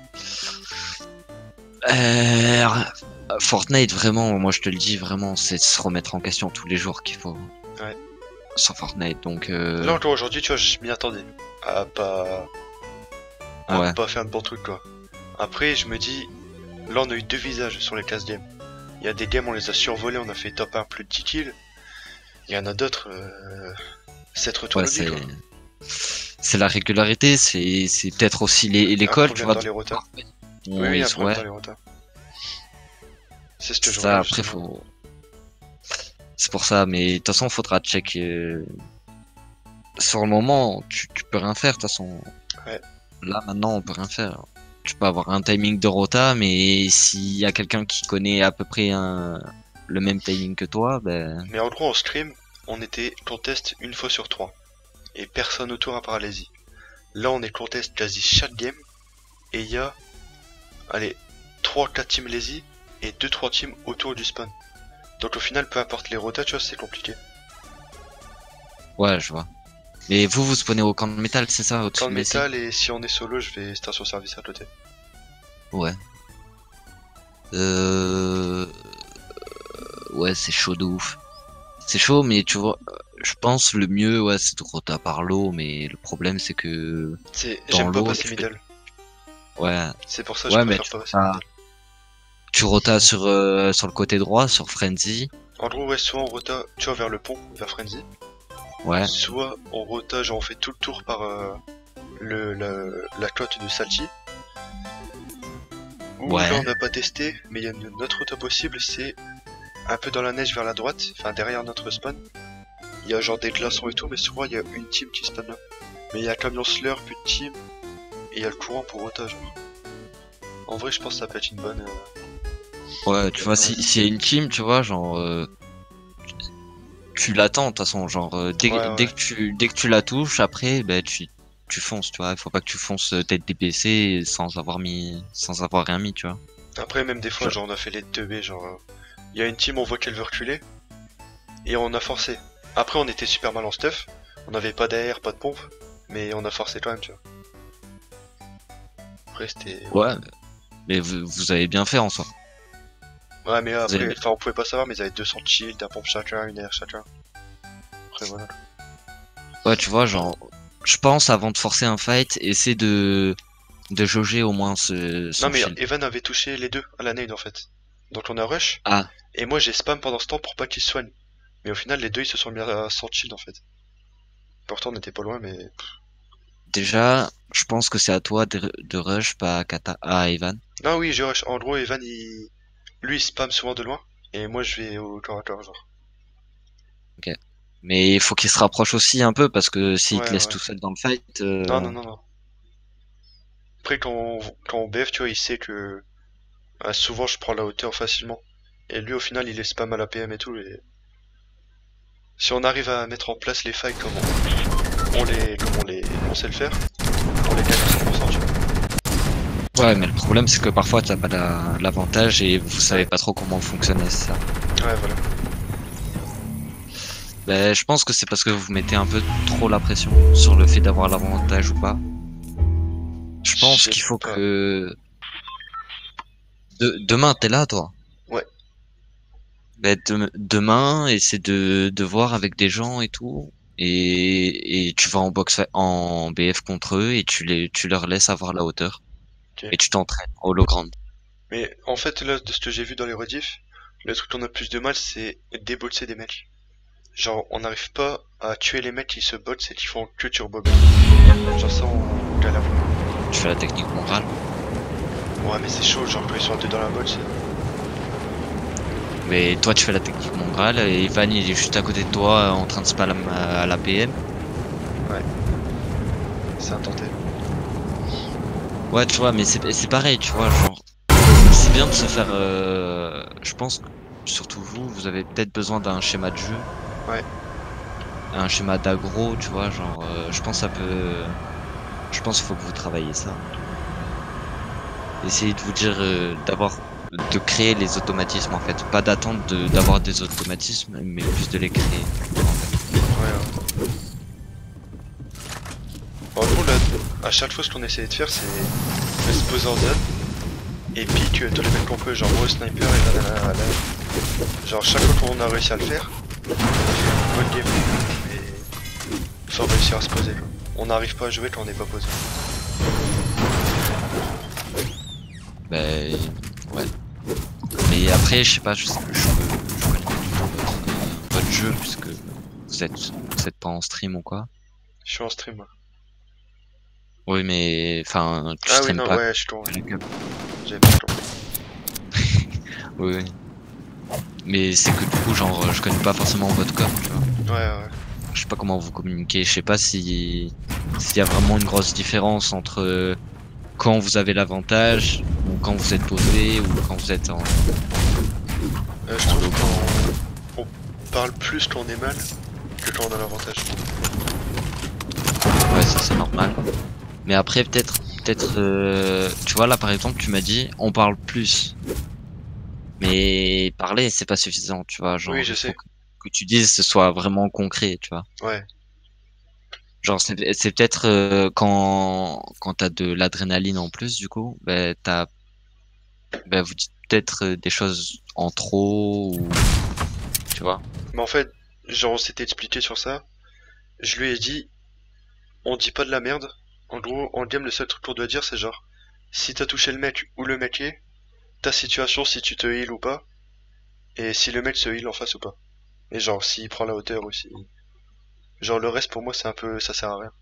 Euh, Fortnite, vraiment, moi je te le dis, vraiment, c'est de se remettre en question tous les jours qu'il faut. Ouais. Sur Fortnite, donc. Euh... Là, encore aujourd'hui, tu vois, je m'y attendais. À pas. à Ouais. pas faire de bons trucs, quoi. Après, je me dis. Là, on a eu deux visages sur les classes games. Il y a des games, on les a survolés, on a fait top un, plus de dix kills. Il y en a d'autres. Euh... sept retours Ouais, de vie, c'est. quoi. C'est la régularité, c'est c'est peut-être aussi les- l'école, Un tu problème vois. dans les rotas. Ouais, Oui, oui, ils un sont- problème ouais. dans les rotas. C'est ce que je Ça, regarde, après, justement. faut. C'est pour ça, mais de toute façon, faudra check. euh, Sur le moment, tu, tu peux rien faire, de toute façon. Ouais. Là, maintenant, on peut rien faire. Tu peux avoir un timing de rota, mais s'il y a quelqu'un qui connaît à peu près un... le même timing que toi, ben. Mais en gros, en stream, on était contest une fois sur trois. Et personne autour à part Lazy. Là, on est contest quasi chaque game. Et il y a, allez, trois quatre teams Lazy et deux trois teams autour du spawn. Donc au final, peu importe les rotas, tu vois, c'est compliqué. Ouais, je vois. Mais vous, vous spawnez au camp de métal, c'est ça, au-dessus Camp de de Messi? métal, et si on est solo, je vais station service à côté. Ouais. Euh... Ouais, c'est chaud de ouf. C'est chaud, mais tu vois, euh, je pense le mieux, ouais, c'est de rota par l'eau, mais le problème, c'est que... C'est, Dans j'aime pas l'eau, passer tu fais- middle. Ouais, C'est pour ça que ouais, je mais préfère tu pas passer rotas, middle. tu rotas sur, euh, sur le côté droit, sur Frenzy. En gros, ouais, soit on rota, tu vois, vers le pont, vers Frenzy. Ouais, Soit on rota, genre on fait tout le tour par euh, le, la, la côte de Salty. Ou Ouais. là on n'a pas testé, mais il y a une autre rota possible, c'est un peu dans la neige vers la droite, enfin derrière notre spawn. Il y a genre des glaçons et tout, mais souvent il y a une team qui spawn là. Mais il y a camion slur, plus de team, et il y a le courant pour rota genre. En vrai je pense que ça peut être une bonne... euh, ouais, tu vois, si- s'il y a une team, tu vois, genre... euh, tu l'attends, de toute façon, genre, euh, dès, Ouais, ouais. dès que tu, dès que tu la touches, après, ben, tu, tu fonces, tu vois. Il faut pas que tu fonces tête D P C sans avoir mis, sans avoir rien mis, tu vois. Après, même des fois, genre, on a fait les deux B, genre, il y a une team, on voit qu'elle veut reculer, et on a forcé. Après, on était super mal en stuff, on avait pas d'A R, pas de pompe, mais on a forcé quand même, tu vois. Après, c'était... Ouais, mais vous, vous avez bien fait en soi. Ouais, mais après, avez... enfin, on pouvait pas savoir, mais ils avaient deux cents de shield, un pompe chacun, une A R chacun. Après, voilà. Ouais, tu vois, genre, je pense avant de forcer un fight, essaie de de jauger au moins ce. Son non, mais shield. Evan avait touché les deux à la nade en fait. Donc on a rush. Ah. Et moi j'ai spam pendant ce temps pour pas qu'il se soigne. Mais au final, les deux ils se sont mis à cent shield en fait. Pourtant, on était pas loin, mais. Déjà, je pense que c'est à toi de, de rush, pas à, Kata... à Evan. Ah oui, je rush. En gros, Evan il. Lui il spam souvent de loin. Et moi je vais au corps à corps, genre. Ok. Mais il faut qu'il se rapproche aussi un peu parce que s'il Ouais, te laisse ouais. tout seul dans le fight. Euh... Non, non, non, non. Après, quand on, quand on B F, tu vois, il sait que. Ah, souvent je prends la hauteur facilement. Et lui au final il est spam à la P M et tout. Et... Si on arrive à mettre en place les fights comme on, on les, comme on les, on sait le faire, on les gagne à cent pour cent, tu vois. Ouais, mais le problème c'est que parfois t'as pas la- l'avantage et vous savez pas trop comment fonctionner ça. Ouais, voilà. Ben, je pense que c'est parce que vous mettez un peu trop la pression sur le fait d'avoir l'avantage ou pas. Je pense Je sais qu'il faut pas. que de... demain t'es là toi. Ouais. Ben, de- demain essaie de de voir avec des gens et tout. Et, et tu vas en boxe en B F contre eux et tu les tu leur laisses avoir la hauteur. Ok. Et tu t'entraînes au hologramme. Mais en fait, là, de ce que j'ai vu dans les rediffs, le truc qu'on a plus de mal, c'est débolter des mecs. Genre, on n'arrive pas à tuer les mecs qui se bottent et qui font que turbo gun. Genre ça, on galère. Tu fais la technique morale. Ouais, mais c'est chaud, genre quand ils sont deux dans la botte, c'est... Mais toi tu fais la technique mongrale et Ivan il est juste à côté de toi en train de spam à la P M. c'est intenté. Ouais tu vois mais c'est c'est pareil tu vois genre c'est bien de se faire euh, je pense que surtout vous vous avez peut-être besoin d'un schéma de jeu. Ouais. Un schéma d'aggro tu vois genre euh, je pense ça peut je pense qu'il faut que vous travaillez ça. Essayez de vous dire euh, d'abord de créer les automatismes en fait, pas d'attendre de- d'avoir des automatismes mais plus de les créer. Ouais, ouais. En gros, là, à chaque fois, ce qu'on essayait de faire, c'est se poser en zone et pique euh, tous les mecs qu'on peut, genre moi, sniper et là, là, là, là. Genre, chaque fois qu'on a réussi à le faire, on a fait une bonne game et faut réussir à se poser. Quoi. On n'arrive pas à jouer quand on n'est pas posé. Ben ouais. Mais après je sais pas, je, sais, je, je connais pas du tout votre, votre jeu puisque vous êtes vous êtes pas en stream ou quoi. Je suis en stream, moi. Oui mais enfin tu Ah oui, stream non, pas. ouais, je suis tombé. Oui, J'avais pas compris. oui. Mais c'est que du coup genre je connais pas forcément votre com, tu vois. Ouais, ouais. Je sais pas comment vous communiquez, je sais pas si s'il y a vraiment une grosse différence entre quand vous avez l'avantage ou quand vous êtes posé ou quand vous êtes en Euh, je trouve qu'on on parle plus quand on est mal que quand on a l'avantage. ouais ça c'est normal. Mais après peut-être peut-être euh, tu vois là par exemple tu m'as dit on parle plus. Mais parler c'est pas suffisant, tu vois, genre Oui, je il faut sais. que, que tu dises ce soit vraiment concret, tu vois. Ouais. Genre c'est c'est peut-être euh, quand quand t'as de l'adrénaline en plus du coup, ben t'as ben vous dites peut-être euh, des choses en trop ou tu vois. Mais en fait, genre on s'était expliqué sur ça. Je lui ai dit, on dit pas de la merde. En gros, en game, le seul truc qu'on doit dire, c'est genre, si t'as touché le mec ou le mec est, ta situation, si tu te heal ou pas, et si le mec se heal en face ou pas. Et genre, s'il prend la hauteur aussi. Genre, le reste, pour moi, c'est un peu, ça sert à rien.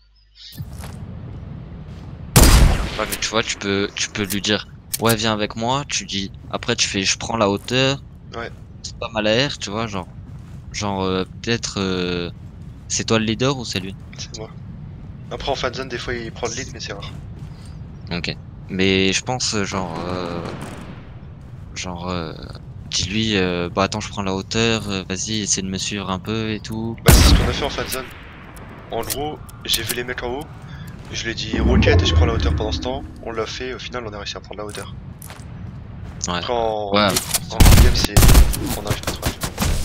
Ouais, mais tu vois, tu peux tu peux lui dire ouais viens avec moi, tu dis après tu fais je prends la hauteur. Ouais. C'est pas mal à air, tu vois, genre genre euh, peut-être euh, c'est toi le leader ou c'est lui? C'est moi. Après, en fan zone, des fois, il prend le lead, mais c'est rare. Ok. Mais je pense euh, genre euh, genre euh, dis-lui euh, bah attends je prends la hauteur, euh, vas-y essaie de me suivre un peu et tout. Bah, c'est ce qu'on a fait en fan zone. En gros, j'ai vu les mecs en haut, Je lui ai dit roquette et je prends la hauteur pendant ce temps. On l'a fait, au final on a réussi à prendre la hauteur. Ouais. Après en, Ouais. en game c'est. On n'arrive pas trop à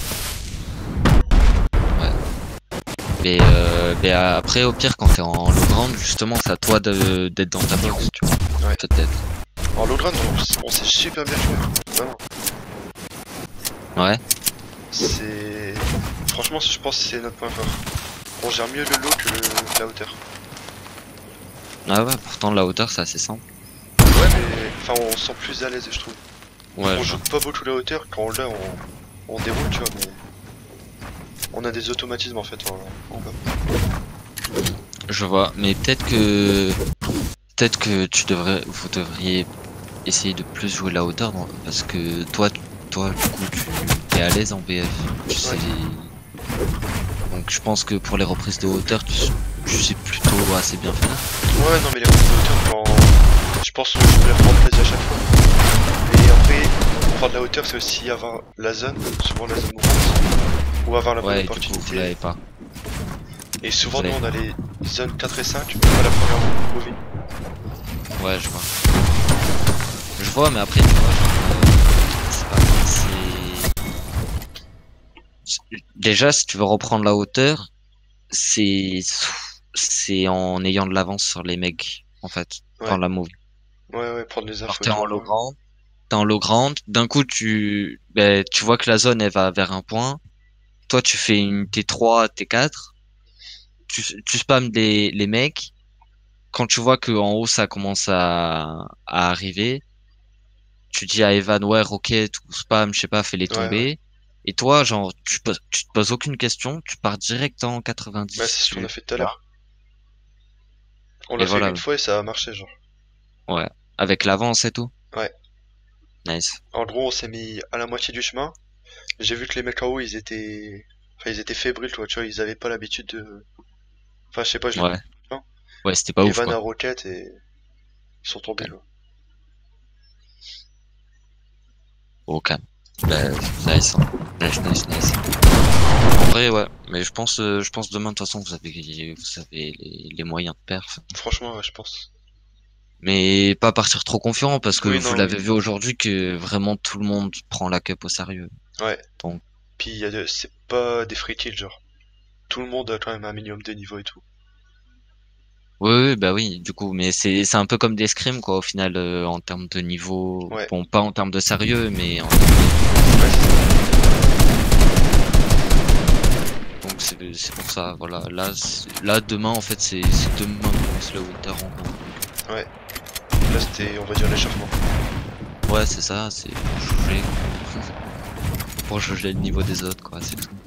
faire. Mais, euh, mais après, au pire, quand t'es en low ground, justement, c'est à toi de- d'être dans ta box, tu vois. Ouais. Peut-être. En low ground on, on s'est super bien joué. Vraiment. Ouais. C'est. Franchement je pense que c'est notre point fort. On gère mieux le low que le- la hauteur. Ah ouais, pourtant, la hauteur, c'est assez simple. Ouais mais. Enfin on se sent plus à l'aise je trouve. Ouais, On je joue pas beaucoup la hauteur, quand on l'a on, on déroule tu vois mais. On a des automatismes en fait en, en bas. je vois. Mais peut-être que. Peut-être que tu devrais. Vous devriez essayer de plus jouer la hauteur, non, parce que toi, tu- toi, du coup, tu es à l'aise en B F. Tu sais. Donc, je pense que pour les reprises de hauteur, tu, tu sais plutôt assez bien faire. Ouais non mais les reprises de hauteur quand. Je pense qu'on peut les prendre quasi à chaque fois. Et après, prendre la hauteur c'est aussi avoir la zone, souvent la zone mouvante. Ou avoir la bonne Ouais, du coup, vous opportunité. l'avez pas. Et souvent vous nous l'avez on a les zones quatre et cinq, pas la première movie. Ouais, je vois. Je vois, mais après, tu vois, genre, euh, c'est pas, c'est... c'est- déjà, si tu veux reprendre la hauteur, c'est, c'est en ayant de l'avance sur les mecs, en fait, dans Ouais. la move. Ouais ouais, prendre les Alors, infos t'es en toi. low Ouais. ground, t'es en low ground, d'un coup, tu, ben, tu vois que la zone, elle va vers un point. Toi, tu fais une T trois, T quatre, tu, tu spams les, les mecs. Quand tu vois que en haut, ça commence à, à arriver, tu dis à Evan, ouais, Rocket ou Spam, je sais pas, fais-les Ouais ouais. tomber. Et toi, genre, tu, poses- tu te poses aucune question, tu pars direct en Bah quatre-vingt-dix, c'est ce qu'on a tu, fait tu tout à vois. l'heure. On Et l'a fait voilà, une fois et ça a marché genre. ouais. Avec l'avance et tout. Ouais. Nice. En gros on s'est mis à la moitié du chemin. J'ai vu que les mecs en haut ils étaient. Enfin ils étaient fébriles toi, tu vois, ils avaient pas l'habitude de. Enfin je sais pas, je l'ai Ouais. vu. Ouais, c'était pas Et ouf, Evan quoi. a roquette et. Ils sont tombés Ok. là. Au calme. Bah, nice, hein. Nice, nice, nice. En vrai, ouais. Mais je pense, euh, je pense demain, de toute façon, vous avez, vous avez les, les moyens de perf. Franchement ouais, je pense. Mais pas partir trop confiant parce que Oui vous non oui. l'avez vu aujourd'hui que vraiment tout le monde prend la cup au sérieux. Ouais. Donc, Puis y a de... c'est pas des free kills genre. Tout le monde a quand même un minimum de niveau et tout. oui, oui, bah oui, du coup, mais c'est c'est un peu comme des scrims quoi au final euh, en termes de niveau, Ouais. bon pas en termes de sérieux, mais en... Ouais c'est ça. donc c'est c'est pour ça, voilà. Là, c'est- là demain en fait c'est c'est demain qu'on lance le winter en gros. Ouais. Là c'était on va dire l'échauffement. Ouais, c'est ça, c'est pour juger, pour juger le niveau des autres quoi, c'est tout.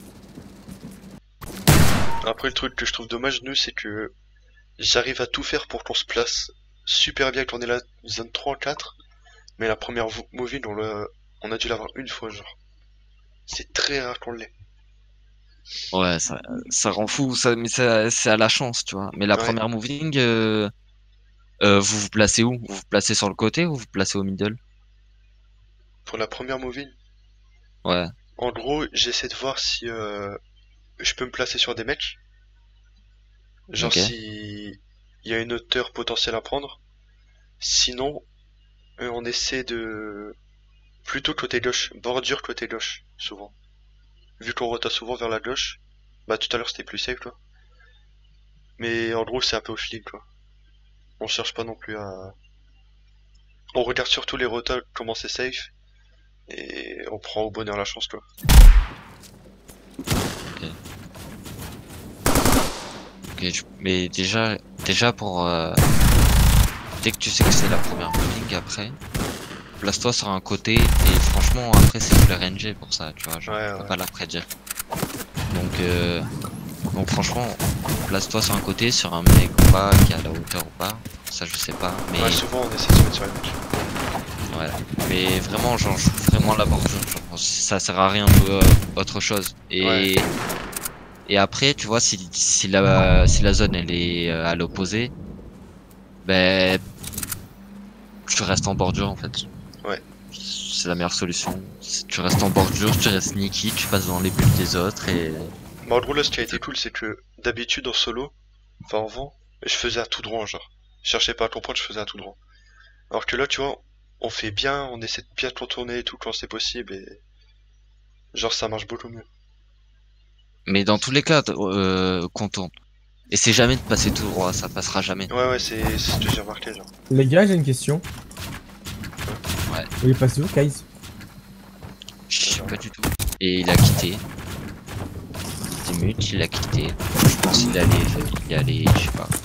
Après le truc que je trouve dommage nous c'est que j'arrive à tout faire pour qu'on se place super bien quand on est la zone trois en quatre. Mais la première vo- movie on, l'a- on a dû l'avoir une fois genre. C'est très rare qu'on l'ait. Ouais, ça ça rend fou, ça, mais ça c'est à la chance, tu vois. Mais la Ouais. première moving, euh, euh, vous vous placez où? Vous vous placez sur le côté ou vous vous placez au middle? Pour la première movie. Ouais, En gros j'essaie de voir si euh, je peux me placer sur des mecs. Genre ok, si il y a une hauteur potentielle à prendre. Sinon, euh, on essaie de plutôt côté gauche, bordure côté gauche, souvent. Vu qu'on rota souvent vers la gauche, bah tout à l'heure c'était plus safe quoi. Mais en gros c'est un peu au feeling quoi. On cherche pas non plus à. On regarde surtout les rotas comment c'est safe et on prend au bonheur la chance quoi. ok. Ok, je- mais déjà, déjà pour euh, dès que tu sais que c'est la première moving après, place-toi sur un côté et franchement après c'est tout R N G pour ça, tu vois, genre Ouais tu peux ouais. pas la prédire. Donc euh, donc franchement, place-toi sur un côté, sur un mec ou pas, qui a la hauteur ou pas, ça je sais pas, mais Ouais souvent on essaie de se mettre sur les mecs. ouais, mais vraiment genre je trouve vraiment la bordure, genre ça sert à rien de euh, autre chose. Ouais. Et et après tu vois si si la si la zone elle est euh, à l'opposé, ben tu restes en bordure en fait. Ouais. C'est la meilleure solution. Si tu restes en bordure, tu restes sneaky, tu passes dans les bulles des autres et Bah en gros là ce qui a été c'est cool c'est que d'habitude en solo, enfin en vent, je faisais un tout droit, genre. Je cherchais pas à comprendre, je faisais un tout droit. Alors que là, tu vois, on fait bien, on essaie de bien contourner et tout quand c'est possible et genre ça marche beaucoup mieux. Mais dans tous les cas, euh, qu'on tourne. Et c'est jamais de passer tout droit, ça passera jamais. Ouais, ouais, c'est c'est ce que j'ai remarqué, genre. Les gars, j'ai une question. Ouais. Il est passé où, Kaiz? Je sais pas du tout. Et il a quitté. Il était mute, il a quitté. Je pense qu'il allait, il allait, je sais pas.